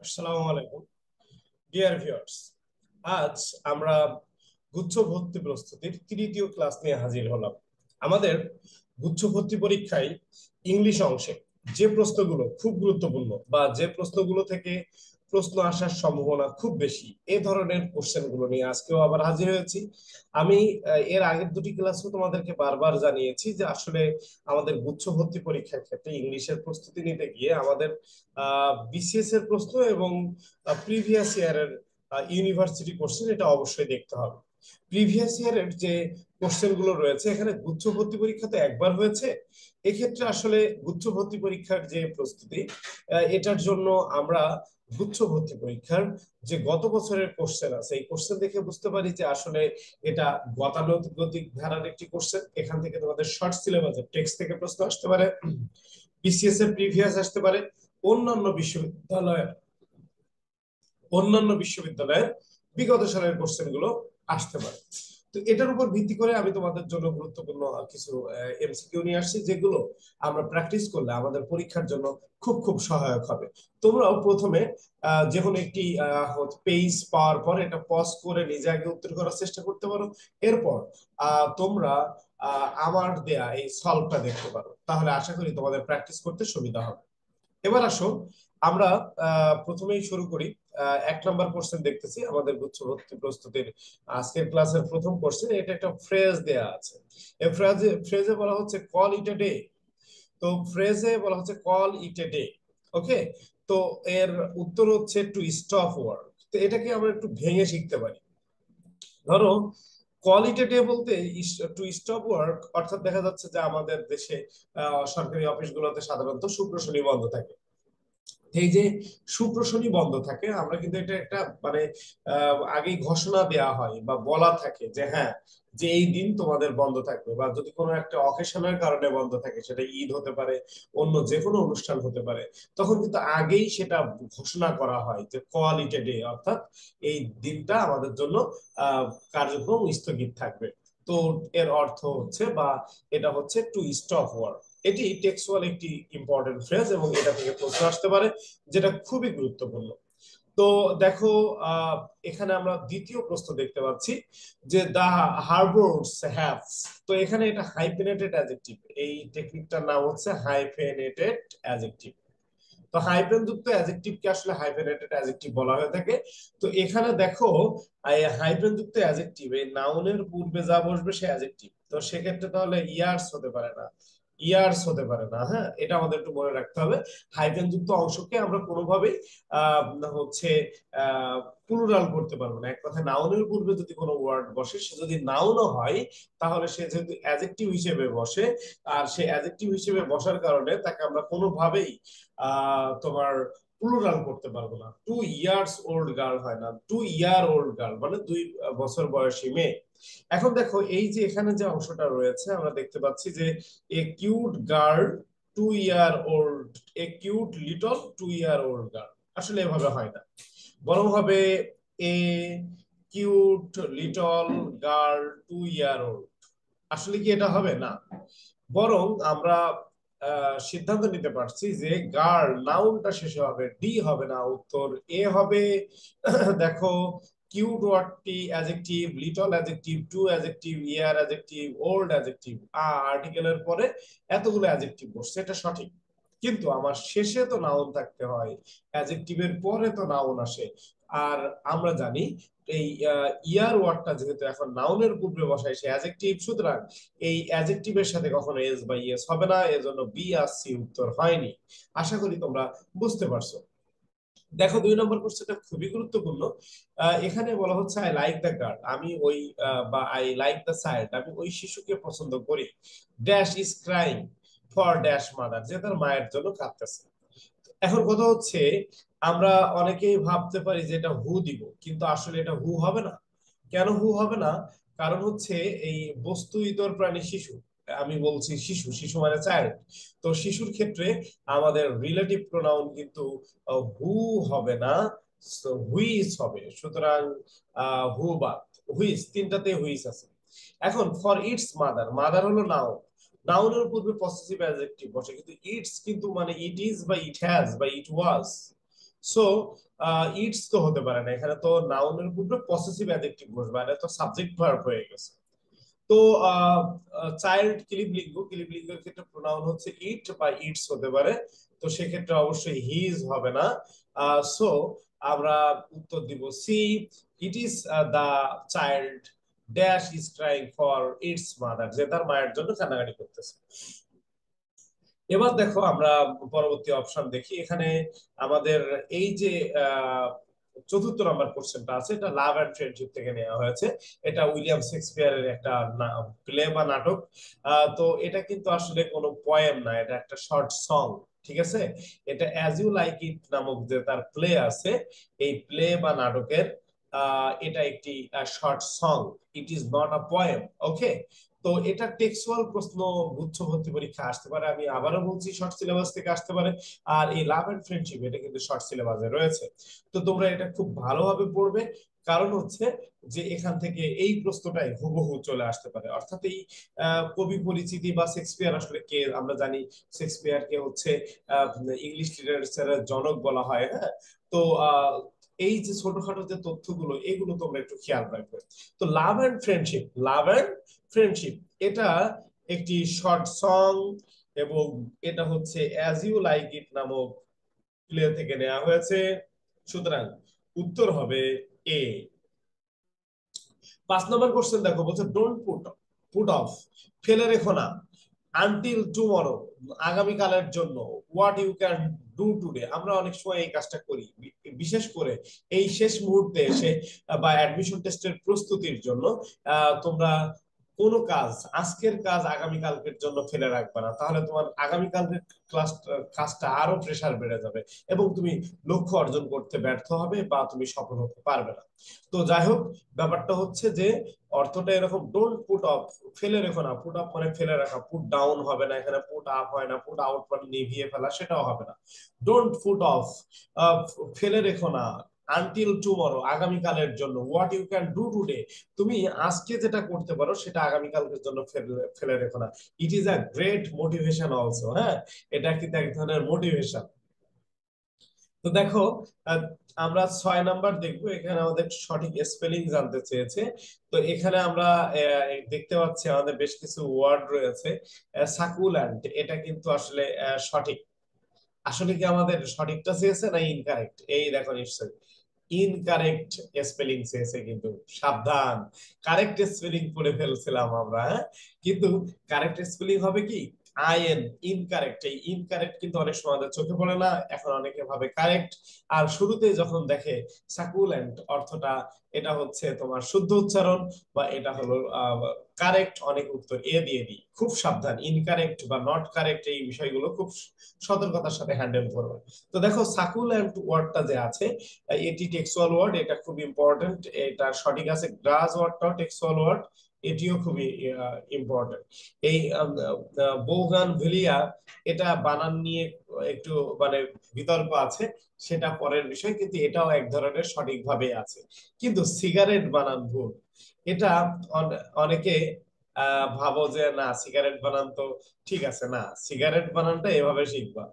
আসসালামু আলাইকুম dear viewers. আজ আমরা গুচ্ছ ভর্তি প্রস্তুতির তৃতীয় ক্লাস নিয়ে হাজির হলাম। আমাদের গুচ্ছ ভর্তি পরীক্ষায় ইংলিশ অংশে যে প্রশ্নগুলো খুব গুরুত্বপূর্ণ বা যে প্রশ্নগুলো থেকে প্রশ্ন আসার সম্ভাবনা খুব বেশি, এ ধরনের কোশ্চেন গুলো নিয়ে আজকেও আবার হাজির হয়েছি। আমি এর আগের দুটি ক্লাসও তোমাদেরকে বারবার জানিয়েছি যে আসলে আমাদের গুচ্ছ ভর্তি পরীক্ষার ক্ষেত্রে ইংলিশের প্রস্তুতি নিতে গিয়ে আমাদের বিসিএস এর প্রশ্ন এবং প্রিভিয়াস ইয়ারের ইউনিভার্সিটি কোশ্চেন এটা অবশ্যই দেখতে হবে। প্রিভিয়াস ইয়ারের যে কোশ্চেন গুলো রয়েছে, এখানে গুচ্ছ ভর্তি পরীক্ষা তো একবার হয়েছে। এক্ষেত্রে আসলে গুচ্ছ ভর্তি পরীক্ষার যে প্রস্তুতি, এটার জন্য আমরা গুচ্ছ ভর্তি পরীক্ষার যে গত বছরের কোশ্চেন আছে, এই কোশ্চেন দেখে বুঝতে পারি যে আসলে এটা গতানুগতিক ধারার একটি কোশ্চেন। এখান থেকে তোমাদের শর্ট সিলেবাসের টেক্সট থেকে প্রশ্ন আসতে পারে, বিসিএস এর প্রিভিয়াস আসতে পারে, অন্যান্য বিশ্ববিদ্যালয়ের অন্যান্য বিশ্ববিদ্যালয়ের বিগত সালের কোশ্চেন গুলো আসতে পারে। তো এটার উপর ভিত্তি করে আমি তোমাদের জন্য গুরুত্বপূর্ণ কিছু এমসিকিউ নিয়ে আসছি, যেগুলো আমরা প্র্যাকটিস করলে আমাদের পরীক্ষার জন্য খুব খুব সহায়ক হবে। তোমরাও প্রথমে যে কোনো একটি পেজ পাওয়ার পর এটা পজ করে নিজে আগে উত্তর করার চেষ্টা করতে পারো। এরপর তোমরা আমার দেয়া এই সলভটা দেখতে পারো, তাহলে আশা করি তোমাদের প্র্যাকটিস করতে সুবিধা হবে। এবার আসো আমরা প্রথমেই শুরু করি। এক নাম্বার কোশ্চেন দেখতেছি আমাদের গুচ্ছ ভর্তি প্রস্তুতির আজকের ক্লাসের প্রথম কোশ্চেন। এটা একটা ফ্রেজ দেয়া আছে। এই ফ্রেজে বলা হচ্ছে কল ইট এ ডে। তো ফ্রেজে বলা হচ্ছে কল ইট এ ডে। ওকে, তো এর উত্তর হচ্ছে টু স্টপ ওয়ার্ক। তো এটাকে আমরা একটু ভেঙে শিখতে পারি। ধরো কল ইট এ ডে বলতে টু স্টপ ওয়ার্ক অর্থাৎ দেখা যাচ্ছে যে আমাদের দেশে সরকারি অফিসগুলোতে সাধারণত শুক্র শনি বন্ধ থাকে। এই যে শুক্র শনি বন্ধ থাকে, আমরা কিন্তু এটা একটা মানে আগেই ঘোষণা দেয়া হয় বা বলা থাকে যে হ্যাঁ, যে এই দিন তোমাদের বন্ধ থাকবে, বা যদি কোনো একটা অকেশনের কারণে বন্ধ থাকে, সেটা ঈদ হতে পারে, অন্য যে কোনো অনুষ্ঠান হতে পারে, তখন কিন্তু আগেই সেটা ঘোষণা করা হয় যে কল ইট এ ডে, অর্থাৎ এই দিনটা আমাদের জন্য আহ কার্যক্রম স্থগিত থাকবে। তো এর অর্থ হচ্ছে বা এটা হচ্ছে টু স্টপ ওয়ার্ক। এটি টেক্সচুয়াল একটি ইম্পর্টেন্ট ফ্রেজ এবং এটা থেকে প্রশ্ন আসতে পারে, যেটা খুবই গুরুত্বপূর্ণ। তো দেখো, আহ এখানে আমরা দ্বিতীয় প্রশ্ন দেখতে পাচ্ছি যে দা হারবোর্স হ্যাভস। তো এখানে এটা হাইফেনেটেড অ্যাডজেক্টিভ, এই টেকনিকটার নাম হচ্ছে হাইফেনেটেড অ্যাডজেক্টিভ। তো হাইফেন যুক্ত অ্যাডজেক্টিভ কে আসলে হাইফেনেটেড অ্যাডজেক্টিভ বলা হয়ে থাকে। তো এখানে দেখো, এই হাইফেন যুক্ত অ্যাডজেক্টিভ এই নাউনের পূর্বে যা বসবে সে অ্যাডজেক্টিভ, তো সেক্ষেত্রে তাহলে ইয়ার্স হতে পারে না, ইয়ার্স হতে পারে না। হ্যাঁ, এটা আমাদের একটু মনে রাখতে হবে। হাইফেন যুক্ত অংশকে আমরা কোনোভাবেই আহ হচ্ছে প্লুরাল করতে পারবো না। এক কথায় নাউনের পূর্বে যদি কোনো ওয়ার্ড বসে, সে যদি নাউনও হয়, তাহলে সে যেহেতু অ্যাডজেক্টিভ হিসেবে বসে, আর সে অ্যাডজেক্টিভ হিসেবে বসার কারণে তাকে আমরা কোনোভাবেই তোমার প্লুরাল করতে পারবো না। 2 ইয়ার্স ওল্ড গার্ল হয় না, 2 ইয়ার ওল্ড গার্ল মানে 2 বছর বয়সী মেয়ে। এখন দেখো, এই যে এখানে যে অংশটা রয়েছে, আমরা দেখতে পাচ্ছি যে a cute girl 2 year old, a cute little 2 year old girl. আসলে এভাবে হয় না, বরং হবে a cute little girl 2 year old. আসলে কি এটা হবে না, বরং আমরা সিদ্ধান্ত নিতে পারছি যে গার্ল নাউনটা শেষে হবে, ডি হবে না, উত্তর এ হবে। দেখো, কিউট ওয়ার্ডটি adjective, little adjective, two adjective, year adjective, old adjective, আর্টিকেলের পরে এতগুলো অ্যাডজেক্টিভ বসছে, এটা সঠিক। কিন্তু আমার শেষে তো নাউন থাকতে হয়, অ্যাডজেক্টিভের পরে তো নাউন আসে। আর আমরা জানি এই ইয়ার ওয়ার্ডটা যেহেতু এখন নাউনের পূর্বে বসায় সে অ্যাডজেক্টিভ, সুতরাং এই অ্যাডজেক্টিভের সাথে কখনো এস বা ইয়েস হবে না, এজন্য বি আর সি উত্তর হয়নি। আশা করি তোমরা বুঝতে পারছো। দেখো, 2 নম্বর কোশ্চেনটা খুবই গুরুত্বপূর্ণ। এখানে বলা হচ্ছে আই লাইক দ্য গার্ল, আমি ওই বা আই লাইক দ্য চাইল্ড, আমি ওই শিশুকে পছন্দ করি। Dash is crying for dash mother, যে তার মায়ের জন্য কাঁদতেছে। এখন কথা হচ্ছে, আমরা অনেকেই ভাবতে পারি যে এটা হু দিব, কিন্তু আসলে এটা হু হবে না। কেন হু হবে না? কারণ হচ্ছে এই বস্তু ইতর প্রাণী শিশু, আমি বলছি শিশু, শিশু মানে চাইল্ড। তো শিশুর ক্ষেত্রে আমাদের রিলেটিভ প্রোনাউন কিন্তু হু হবে না, হুইস হবে। সুতরাং হু বা হুইস, তিনটাতে হুইস আছে। এখন ফর ইটস মাদার, মাদার হলো নাউন, নাউনের পূর্বে পসেসিভ অ্যাডজেক্টিভ বসে, কিন্তু ইটস কিন্তু মানে ইট ইজ বা ইট হ্যাজ বা ইট ওয়াজ। সো ইটস তো হতে পারে না, এখানে তো নাউনের উপরে পসেসিভ অ্যাডজেক্টিভ বসবে, আর এটা তো সাবজেক্ট ভার্ব হয়ে গেছে। তো চাইল্ড ক্লিবলিঙ্গ, ক্লিবলিঙ্গের ক্ষেত্রে প্রোনাউন হচ্ছে ইট বা ইটস হতে পারে, তো সেক্ষেত্রে অবশ্যই হিজ হবে না। সো আমরা উত্তর দিব C, it is the child dash is crying for its mother, যে তার মায়ের জন্য কান্নাকাটি করতেছে। এবার দেখো আমরা পরবর্তী অপশন দেখি, এখানে আমাদের এই যে চতুর্থ নম্বর কোশ্চেনটা আছে, এটা লাভ এন্ড ফ্রেন্ডশিপ থেকে নেওয়া হয়েছে। এটা উইলিয়াম শেক্সপিয়ারের একটা প্লে বা নাটক। তো এটা কিন্তু আসলে কোনো পোয়েম না, এটা একটা শর্ট সং। ঠিক আছে, এটা অ্যাজ ইউ লাইক ইট নামক যে তার প্লে আছে, এই প্লে বা নাটকের এটা একটি short song. It is not a poem. Okay, তো এটা টেক্সচুয়াল প্রশ্ন গুচ্ছ ভর্তি পরীক্ষা আসতে পারে, আমি আবারও বলছি শর্ট সিলেবাস থেকে আসতে পারে। আর এই লাভ এন্ড ফ্রেন্ডশিপ এটা কিন্তু শর্ট সিলেবাসে রয়েছে। তো তোমরা এটা খুব ভালোভাবে পড়বে, কারণ হচ্ছে যে এখান থেকে এই প্রশ্নটাই হুবহু চলে আসতে পারে। অর্থাৎ এই কবি পরিচিতি বা শেক্সপিয়ার আসলে কে, আমরা জানি শেক্সপিয়ারকে হচ্ছে ইংলিশ লিটারেচারের জনক বলা হয়। হ্যাঁ, তো এই যে ছোটখাটো যে তথ্যগুলো, এগুলো তোমরা একটু খেয়াল রাখবে। তো love and friendship, love and friendship এটা একটি শর্ট সং, এবং এটা হচ্ছে অ্যাজ ইউ লাইক ইট নামক প্লে থেকে নেওয়া হয়েছে। সুতরাং উত্তর হবে এ। 5 নম্বর কোশ্চেন দেখো, বলছে ডোন্ট পুট পুট অফ, ফেলে রেখো না, আনটিল টুমরো, আগামীকালের জন্য, what you can do today. আমরা অনেক সময় এই কাজটা করি, বিশেষ করে এই শেষ মুহূর্তে এসে বা অ্যাডমিশন টেস্টের প্রস্তুতির জন্য তোমরা কোনো কাজ, আজকের কাজ আগামীকালকের জন্য ফেলে রাখবে না, তাহলে তোমার আগামীকালকের ক্লাস কাজটা আরো প্রেসার বেড়ে যাবে, এবং তুমি লক্ষ্য অর্জন করতে ব্যর্থ হবে বা তুমি সফল হতে পারবে না। তো যাই হোক, ব্যাপারটা হচ্ছে যে অর্থটা এরকম, ডোন্ট পুট অফ, ফেলে রেখো না। পুট আপ মানে ফেলে রাখা, পুট ডাউন হবে না এখানে, পুট আপ হয় না, পুট আউট মানে নিভিয়ে ফেলা, সেটাও হবে না। ডোন্ট পুট অফ, ফেলে রেখো না, আনটিল টুমরো, আগামীকালের জন্য, what you can do today, তুমি আজকে যেটা করতে পারো সেটা আগামীকালকের জন্য ফেলে রেখো না। It is a great motivation also. হ্যাঁ, এটা কিন্তু এক ধরনের মোটিভেশন। তো দেখো, আহ, আমরা 6 নাম্বার দেখবো, এখানে আমাদের সঠিক স্পেলিং জানতে চেয়েছে। তো এখানে আমরা দেখতে পাচ্ছি আমাদের বেশ কিছু ওয়ার্ড রয়েছে। সাকুল্যান্ড, এটা কিন্তু আসলে সঠিক। আসলে কি আমাদের সঠিকটা চেয়েছে না ইনকারেক্ট? এই দেখো, নিশ্চয়ই ইনকারেক্ট স্পেলিং চেয়েছে, কিন্তু সাবধান, কারেক্ট স্পেলিং পড়ে ফেলছিলাম আমরা। হ্যাঁ, কিন্তু কারেক্ট স্পেলিং হবে কি আইএন, ইনকারেক্ট। এই ইনকারেক্ট কিন্তু অনেক সময় আমাদের চোখে পড়ে না, এখন অনেকে ভাবে কারেক্ট। আর শুরুতে যখন দেখে সাকুল্যান্ট অর্থটা, এটা হচ্ছে তোমার শুদ্ধ উচ্চারণ বা এটা হলো কারেক্ট, অনেক উত্তর এ দিয়ে দিই। খুব সাবধান, ইনকারেক্ট বা নট কারেক্ট এই বিষয়গুলো খুব সতর্কতার সাথে হ্যান্ডেল করবে। তো দেখো, সাকুল্যান্ট ওয়ার্ডটা যে আছে, এটি টেক্সুয়াল ওয়ার্ড, এটা খুব ইম্পর্টেন্ট, এটা সঠিক আছে। গ্রাস ওয়ার্ডটাও টেক্সুয়াল ওয়ার্ড, এটিও খুবই ইম্পর্টেন্ট। এই বৌগান ভিলিয়া, এটা বানান নিয়ে একটু মানে বিতর্ক আছে, সেটা পরের বিষয়, কিন্তু এটাও এক ধরনের সঠিকভাবে আছে। কিন্তু সিগারেট বানান ভুল, এটা অনেকে ভাবো যে না সিগারেট বানান তো ঠিক আছে, না, সিগারেট বানানটা এভাবে শিখবা,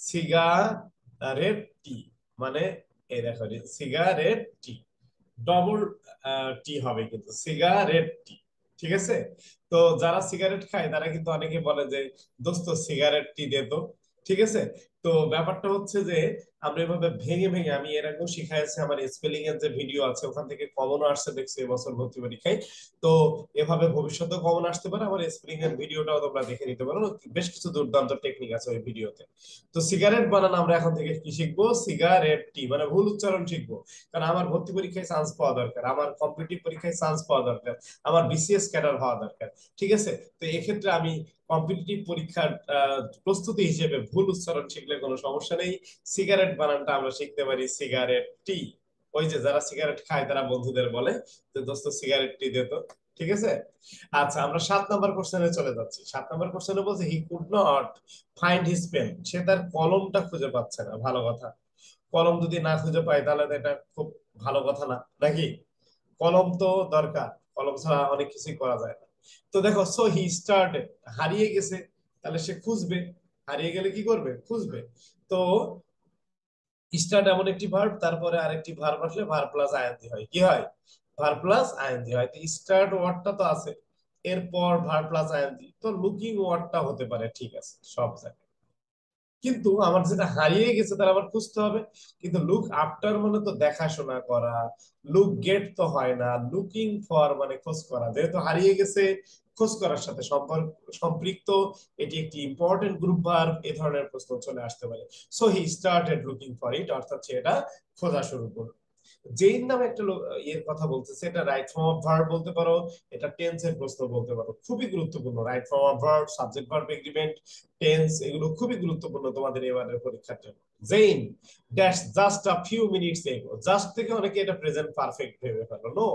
সিগারেট টি, মানে এই দেখো, সিগারেট টি, ডবল টি হবে কিন্তু সিগারেট টি। ঠিক আছে, তো যারা সিগারেট খায় তারা কিন্তু অনেকে বলে যে দোস্ত সিগারেট টি দে তো। ঠিক আছে, তো ব্যাপারটা হচ্ছে যে আমরা এভাবে ভেঙে ভেঙে, আমি এর আগেও শিখাইছি, আমার স্পেলিং এর যে ভিডিও আছে ওখান থেকে কমন আসছে দেখছি এবছর ভর্তি পরীক্ষায়। তো এভাবে ভবিষ্যতেও কমন আসতে পারে, আমার স্পেলিং এর ভিডিওটাও তোমরা দেখে নিতে পারো, বেশ কিছু দুর্দান্ত টেকনিক আছে ওই ভিডিওতে। তো সিগারেট বানান আমরা এখন থেকে কি শিখবো, সিগারেট টি, মানে ভুল উচ্চারণ শিখবো। কারণ আমার ভর্তি পরীক্ষায় চান্স পাওয়া দরকার, আমার কম্পিটিটিভ পরীক্ষায় চান্স পাওয়া দরকার, আমার বিসিএস ক্যাডার হওয়া দরকার। ঠিক আছে, তো এক্ষেত্রে আমি কম্পিটিটিভ পরীক্ষার প্রস্তুতি হিসেবে ভুল উচ্চারণ শিখলে কোনো সমস্যা নেই। সিগারেট বানানটা আমরা শিখতে পারি সিগারেট টি। ওই যে যারা সিগারেট খায় তারা বন্ধুদের বলে যে দোস্ত সিগারেট টি দে তো। ঠিক আছে, আচ্ছা আমরা 7 নম্বর কোশ্চেনে চলে যাচ্ছি। 7 নম্বর কোশ্চেনে বলছে he could not find his pen, সে তার কলমটা খুঁজে পাচ্ছে না। ভালো কথা, কলম যদি না খুঁজে পাই তাহলে তো এটা খুব ভালো কথা না, নাকি? কলম তো দরকার, কলম ছাড়া অনেক কিছুই করা যায় না। তো দেখো, সো হি স্টার্টেড, হারিয়ে গেছে, তাহলে সে খুঁজবে, হারিয়ে গেলে কি করবে, খুঁজবে। তো স্টার্ট এমন একটি ভার্ব, তারপরে আরেকটি ভার্ব আসলে ভার্ব প্লাস আইএনজি হয়, কি হয়, ভার্ব প্লাস আইএনজি হয়। তো স্টার্ট ওয়ার্ডটা তো আছে, এরপর ভার্ব প্লাস আইএনজি, তো লুকিং ওয়ার্ডটা হতে পারে, ঠিক আছে সব জায়গায়। কিন্তু আমার যেটা হারিয়ে গেছে তার আবার খুঁজতে হবে। কিন্তু লুক আফটার মানে তো দেখাশোনা করা, লুক গেট তো হয় না, লুকিং ফর মানে খোঁজ করা, যেহেতু হারিয়ে গেছে খোঁজ করার সাথে সম্পর্ক সম্পৃক্ত, এটি একটি ইম্পর্টেন্ট গ্রুপ ভার্ব, এ ধরনের প্রশ্ন চলে আসতে পারে। So he started looking for it, অর্থাৎ সে এটা খোঁজা শুরু করলো। যেই নামে একটা এর কথা বলতেছে, এটা রাইট ফর্ম অফ ভার্ব বলতে পারো, এটা টেন্সের প্রশ্ন বলতে পারো, খুবই গুরুত্বপূর্ণ। Right form of verb, subject verb agreement, tense, এগুলো খুবই গুরুত্বপূর্ণ তোমাদের এবারের পরীক্ষার জন্য। Jane dash just a few minutes ago, just থেকে অনেকে এটা প্রেজেন্ট পারফেক্ট ভেবে ফেলো, নো,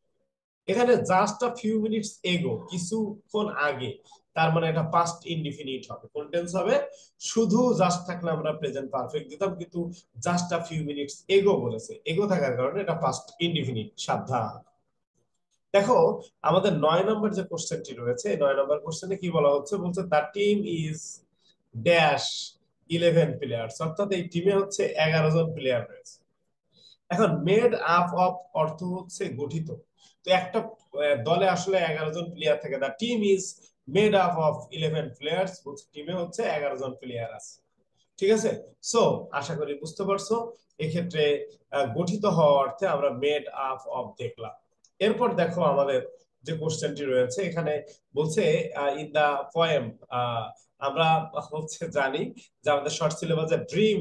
এখানে just a few minutes ago, কিছুক্ষণ আগে, তার মানে এটা পাস্ট ইনডিফিনিট হবে, কোন টেন্স হবে, শুধু জাস্ট থাকলে আমরা প্রেজেন্ট পারফেক্ট দিতাম, কিন্তু জাস্ট আ ফিউ মিনিটস এগো বলেছে, এগো থাকার কারণে এটা পাস্ট ইনডিফিনিট, সাবধান। দেখো, আমাদের 9 নম্বর যে কোশ্চেনটি রয়েছে, 9 নম্বর কোশ্চেনে কি বলা হচ্ছে, বলছে the team is dash 11 players, অর্থাৎ এই টিমে হচ্ছে 11 জন প্লেয়ার রয়েছে। এখন মেড আপ অফ অর্থ হচ্ছে গঠিত, তো একটা দলে আসলে 11 জন প্লেয়ার থাকে, the team is made up of 11 players, বলছে টিমে হচ্ছে 11 জন প্লেয়ার আছে, ঠিক আছে। সো আশা করি বুঝতে পারছো, এক্ষেত্রে গঠিত হওয়া অর্থে আমরা মেড আপ অফ দেখলাম। এরপর দেখো আমাদের যে কোশ্চেনটি রয়েছে এখানে, বলছে ইন দা পোয়েম, আমরা হচ্ছে জানি যে আমাদের শর্ট সিলেবাসে ড্রিম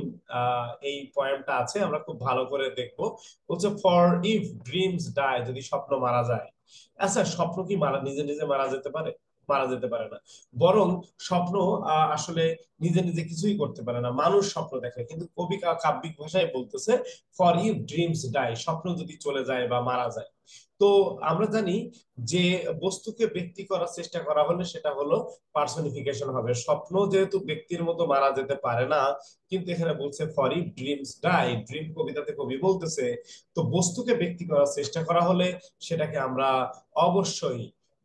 এই পয়েমটা আছে, আমরা খুব ভালো করে দেখবো। বলছে ফর ইফ ড্রিমস ডাই, যদি স্বপ্ন মারা যায়। আচ্ছা, স্বপ্ন কি মারা নিজে নিজে মারা যেতে পারে? মারা যেতে পারে না, বরং স্বপ্ন আসলে নিজে নিজে কিছুই করতে পারে না, মানুষ স্বপ্ন দেখে, কিন্তু কবি কাব্যিক ভাষায় বলতেছে ফর ইফ ড্রিমস ডাই, স্বপ্ন যদি চলে যায় বা মারা যায়। তো আমরা জানি যে বস্তুকে ব্যক্তি করার চেষ্টা করা হলে সেটা হলো পার্সনিফিকেশন হবে, স্বপ্ন যেহেতু ব্যক্তির মতো মারা যেতে পারে না, কিন্তু এখানে বলছে for if dreams die, dream কবিতাতে কবি বলতেছে, তো বস্তুকে ব্যক্তি করার চেষ্টা করা হলে সেটাকে আমরা অবশ্যই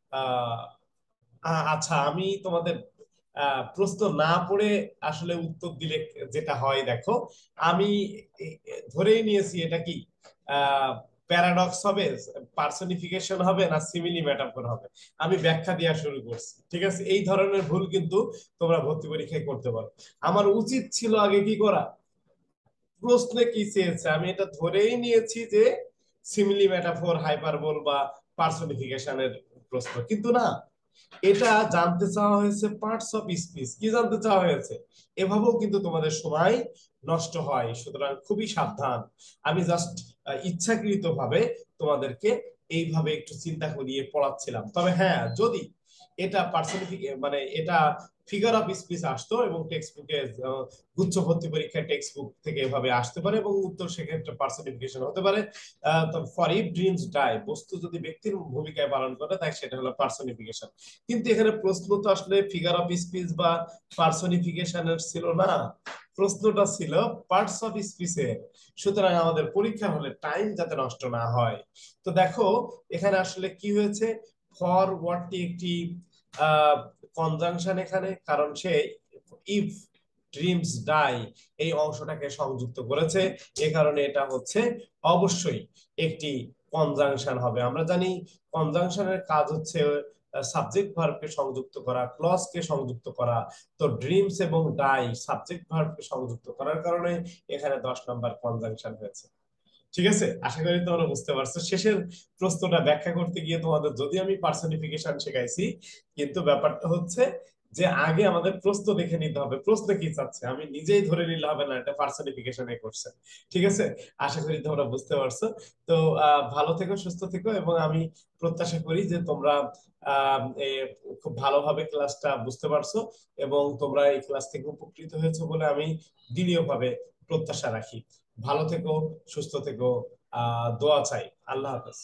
আহ আচ্ছা, আমি তোমাদের প্রশ্ন না পড়ে আসলে উত্তর দিলে যেটা হয় দেখো, আমি ধরেই নিয়েছি এটা কি প্যারাডক্স হবে, পার্সনিফিকেশন হবে, না সিমিলি মেটাফর হবে, আমি ব্যাখ্যা দেওয়া শুরু করছি, ঠিক আছে। এই ধরনের ভুল কিন্তু তোমরা ভর্তি পরীক্ষায় করতে পারো। আমার উচিত ছিল আগে কি করা, প্রশ্নে কি চেয়েছে আমি এটা ধরেই নিয়েছি যে সিমিলি মেটাফর, হাইপারবোল বা পার্সনিফিকেশনের প্রশ্ন, কিন্তু না, এটা জানতে চাওয়া হয়েছে পার্টস অফ স্পিচ, কি জানতে চাওয়া হয়েছে, এভাবেও কিন্তু তোমাদের সময় নষ্ট হয়, সুতরাং খুবই সাবধান। আমি জাস্ট ইচ্ছাকৃত ভাবে তোমাদেরকে এইভাবে একটু চিন্তা করিয়ে পড়াচ্ছিলাম। তবে হ্যাঁ, যদি এটা মানে এটা ফিগার অফ স্পিচ আসতো এবং টেক্সট বুকে, গুচ্ছ ভর্তি পরীক্ষায় টেক্সট বুক থেকে এভাবে আসতে পারে এবং উত্তর সেক্ষেত্রে পার্সনিফিকেশন হতে পারে। ফর ইফ ড্রিমস ডাই, বস্তু যদি ব্যক্তির ভূমিকায় পালন করে তাই সেটা হলো পার্সনিফিকেশন। কিন্তু এখানে প্রশ্ন তো আসলে ফিগার অফ স্পিচ বা পার্সনিফিকেশনের ছিল না, প্রশ্নটা ছিল পার্টস অফ স্পিচের। সুতরাং আমাদের পরীক্ষা হলে টাইম যাতে নষ্ট না হয়। তো দেখো, এখানে আসলে কি হয়েছে, ফর ওয়ার্ডটি একটি কনজাংশন এখানে, কারণ সে ইফ ড্রিমস ডাই এই অংশটাকে সংযুক্ত করেছে, এ কারণে এটা হচ্ছে অবশ্যই একটি কনজাংশন হবে। আমরা জানি কনজাংশনের কাজ হচ্ছে সাবজেক্ট ভার্বকে সংযুক্ত করা, ক্লজ কে সংযুক্ত করা। তো ড্রিমস এবং ডাই সাবজেক্ট ভার্বকে সংযুক্ত করার কারণে এখানে 10 নম্বর কনজাংশন হয়েছে। ঠিক আছে, আশা করি তোমরা বুঝতে পারছো। শেষের প্রশ্নটা ব্যাখ্যা করতে গিয়ে তোমাদের যদি আমি পার্সনিফিকেশন শেখাইছি, কিন্তু ব্যাপারটা হচ্ছে যে আগে আমাদের প্রশ্ন দেখে নিতে হবে, প্রশ্ন কি চাচ্ছে, আমি নিজেই ধরে নিলে হবে না এটা পার্সনিফিকেশনে করছে। ঠিক আছে, আশা করি তোমরা বুঝতে পারছো। তো ভালো থেকো, সুস্থ থেকো, এবং আমি প্রত্যাশা করি যে তোমরা খুব ভালোভাবে ক্লাসটা বুঝতে পারছো এবং তোমরা এই ক্লাস থেকে উপকৃত হয়েছো বলে আমি দৃঢ়ভাবে প্রত্যাশা রাখি। ভালো থেকো, সুস্থ থেকো, দোয়া চাই। আল্লাহ হাফেজ।